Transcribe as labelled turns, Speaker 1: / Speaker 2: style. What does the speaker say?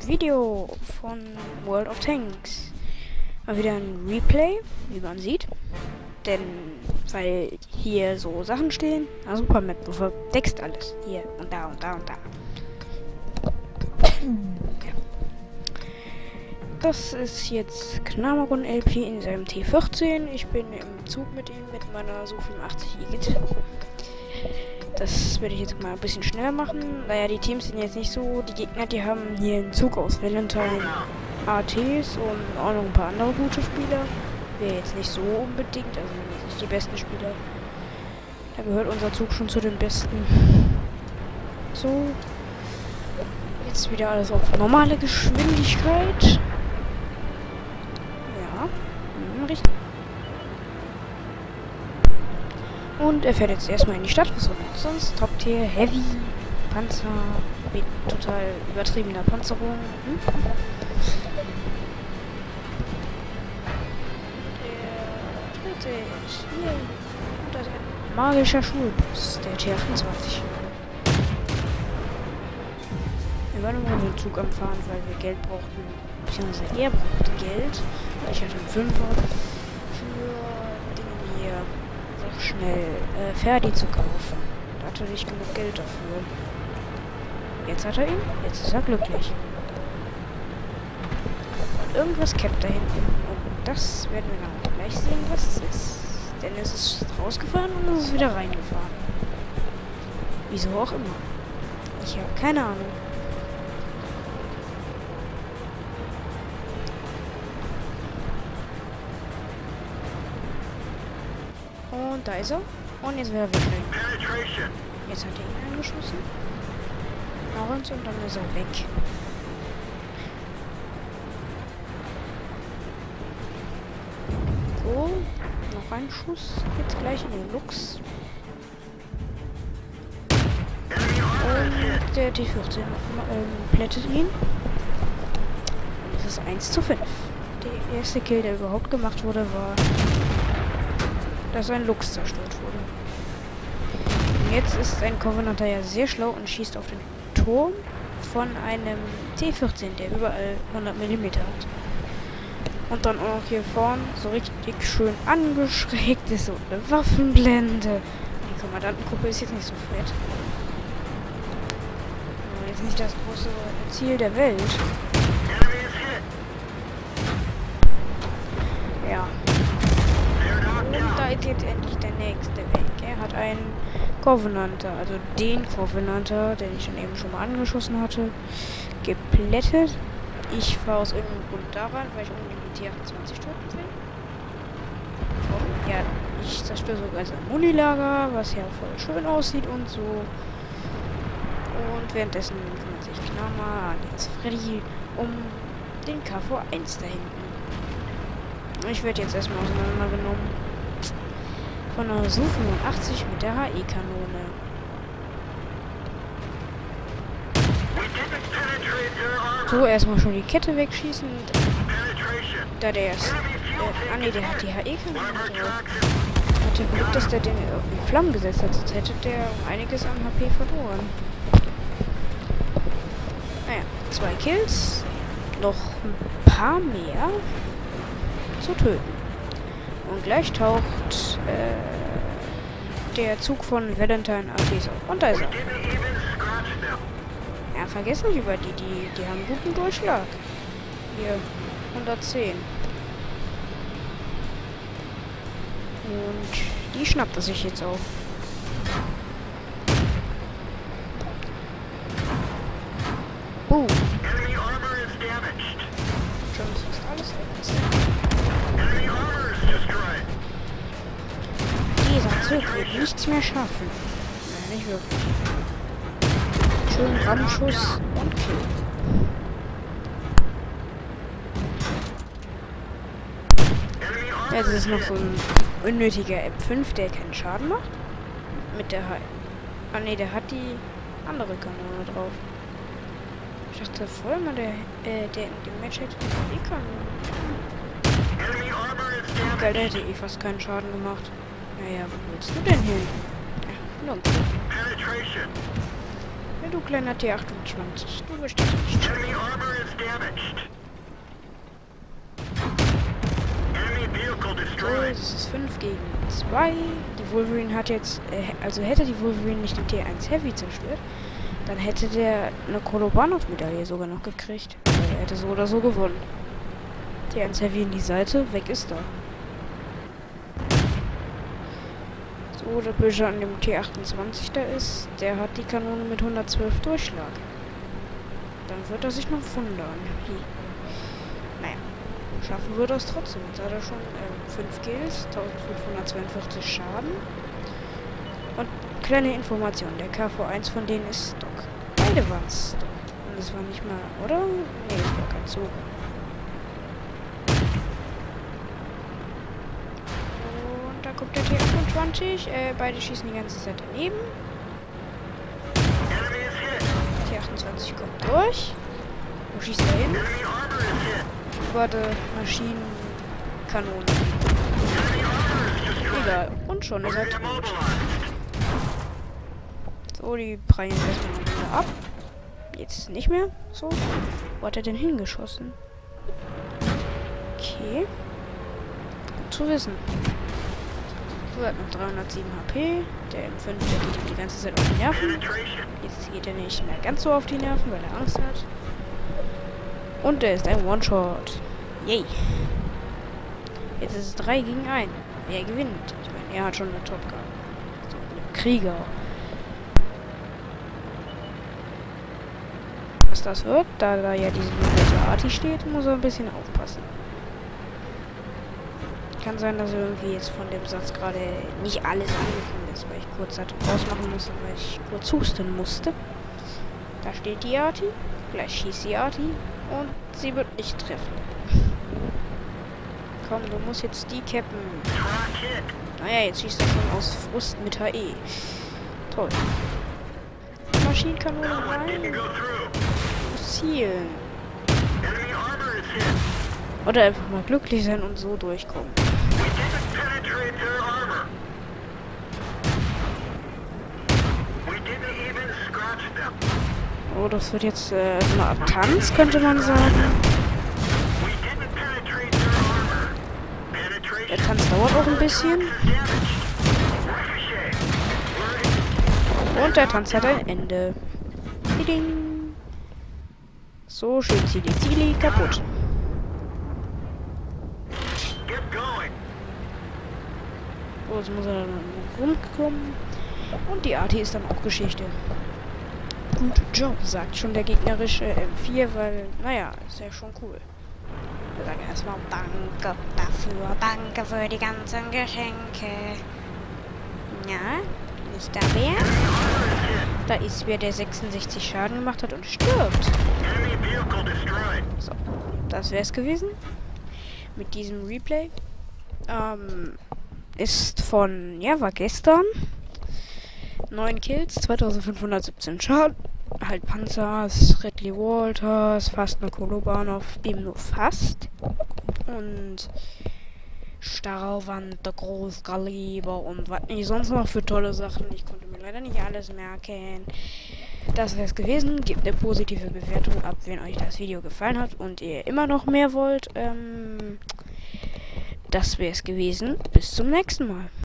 Speaker 1: Video von World of Tanks. Mal wieder ein Replay, wie man sieht. Denn, weil hier so Sachen stehen. Na super Map, du verdeckst alles. Hier und da und da und da. Okay. Das ist jetzt Knamagon LP in seinem T14. Ich bin im Zug mit ihm mit meiner Su 85 Igitt. Das werde ich jetzt mal ein bisschen schneller machen. Naja, die Teams sind jetzt nicht so. Die Gegner, die haben hier einen Zug aus Valentine ATs und auch noch ein paar andere gute Spieler. Wäre jetzt nicht so unbedingt, also nicht die besten Spieler. Da gehört unser Zug schon zu den besten. So. Jetzt wieder alles auf normale Geschwindigkeit. Ja. Richtig. Und er fährt jetzt erstmal in die Stadt, sonst droppt hier Heavy Panzer mit total übertriebener Panzerung. Der dritte ist hier. Und da ist ein magischer Schulbus, der T28. Wir waren immer den Zug am Fahren, weil wir Geld brauchten, beziehungsweise er brauchte Geld. Ich hatte einen Fünfer für Dinge hier schnell Ferdi zu kaufen. Da hatte ich genug Geld dafür. Jetzt hat er ihn. Jetzt ist er glücklich. Und irgendwas cappt da hinten. Und das werden wir dann gleich sehen, was es ist. Denn es ist rausgefahren und es ist wieder reingefahren. Wieso auch immer. Ich habe keine Ahnung. Und da ist er. Und jetzt wird er wegrennen. Jetzt hat er ihn angeschossen. Orange und dann ist er weg. So. Noch ein Schuss. Jetzt gleich in den Lux. Und der T14 plättet ihn. Und es ist 1:5. Der erste Kill, der überhaupt gemacht wurde, war, dass ein Lux zerstört wurde. Und jetzt ist ein Covenanter ja sehr schlau und schießt auf den Turm von einem T14, der überall 100 mm hat. Und dann auch noch hier vorne so richtig schön angeschrägt ist, so eine Waffenblende. Die Kommandantengruppe ist jetzt nicht so fett. Aber jetzt nicht das große Ziel der Welt. Ja. Und da ist jetzt endlich der nächste weg. Er hat einen Covenanter, also den Covenanter, den ich dann eben schon mal angeschossen hatte, geplättet. Ich fahre aus irgendeinem Grund daran, weil ich unbedingt die T28 töten will. Oh, ja, ich zerstöre sogar sein Munilager, was ja voll schön aussieht und so. Und währenddessen kümmert sich Knama als Freddy um den KV-1 da hinten. Ich werde jetzt erstmal auseinandergenommen von einer Su 85 mit der HE-Kanone. So, erstmal schon die Kette wegschießen. Da der ist. Der hat die HE-Kanone drauf. Hat ja Glück, dass der den in Flammen gesetzt hat, sonst hätte der um einiges an HP verloren. Naja, 2 Kills. Noch ein paar mehr zu töten. Und gleich taucht der Zug von Valentine ATs auf. Und da ist er. Ja, vergesst nicht über die haben guten Durchschlag. Hier, 110. Und die schnappt er sich jetzt auch. Schon ist alles weg. Dieser Zug wird nichts mehr schaffen. Nein, nicht wirklich. Schön Rammschuss und Kill. Jetzt ist noch so ein unnötiger M5, der keinen Schaden macht. Mit der Ah ne, der hat die andere Kanone drauf. Ich dachte voll mal, der in dem Match hätte die Kanone. Geil, der hätte eh fast keinen Schaden gemacht. Naja, wo willst du denn hin? Ja, Lunge. Ja, du kleiner T28, du bist das nicht. 5 gegen 2. Die Wolverine hat jetzt, also hätte die Wolverine nicht den T1 Heavy zerstört, dann hätte der eine Kolobanov-Medaille sogar noch gekriegt. Also er hätte so oder so gewonnen. T1 Heavy in die Seite, weg ist er. So, der Böse an dem T28 da ist, der hat die Kanone mit 112 Durchschlag. Dann wird er sich noch wundern. Naja, schaffen wird er es trotzdem. Jetzt hat er schon 5 Kills, 1542 Schaden. Und kleine Information, der KV1 von denen ist Stock. Beide waren Stock. Und das war nicht mal, oder? Nee, das war kein Zug. Und da kommt der T28. Beide schießen die ganze Zeit daneben. T28 kommt durch. Wo schießt er hin? Warte, Maschinenkanone. Egal. Und schon ist er tot. So, die prallen erstmal wieder ab. Jetzt nicht mehr. So. Wo hat er denn hingeschossen? Okay. Gut zu wissen. So, er hat noch 307 HP. Der M5, der geht ihm die ganze Zeit auf die Nerven. Jetzt geht er nicht mehr ganz so auf die Nerven, weil er Angst hat. Und der ist ein One-Shot. Yay. Jetzt ist es 3 gegen 1. Er gewinnt. Ich meine, er hat schon eine Top Gun. So, ein Krieger. Was das wird, da ja diese große Arti steht, muss er ein bisschen aufpassen. Kann sein, dass er irgendwie jetzt von dem Satz gerade nicht alles angekommen ist, weil ich kurz ausmachen musste, weil ich kurz husten musste. Da steht die Arti, gleich schießt die Arti und sie wird nicht treffen. Komm, du musst jetzt die cappen. Naja, jetzt schießt er schon aus Frust mit HE. Toll. Maschinenkanone rein. Muss zielen. Oder einfach mal glücklich sein und so durchkommen. Oh, das wird jetzt so eine Art Tanz, könnte man sagen. Der Tanz dauert auch ein bisschen. Und der Tanz hat ein Ende. Ding. So, schön Zili kaputt. So, jetzt muss er dann rumkommen. Und die Arti ist dann auch Geschichte. Gut Job, sagt schon der gegnerische M4, weil, naja, ist ja schon cool. Wir sagen erstmal Danke dafür, danke für die ganzen Geschenke. Ja, nicht da wer? Da ist wer, der 66 Schaden gemacht hat und stirbt. So, das wäre es gewesen. Mit diesem Replay. Ist von, ja, war gestern. 9 Kills, 2517 Schaden. Halt Panzers, Ridley Walters, fast eine Kolobanov, eben nur fast. Und Stahlwand, der Großkaliber und was nicht sonst noch für tolle Sachen. Ich konnte mir leider nicht alles merken. Das wäre es gewesen. Gebt eine positive Bewertung ab, wenn euch das Video gefallen hat und ihr immer noch mehr wollt. Das wäre es gewesen. Bis zum nächsten Mal.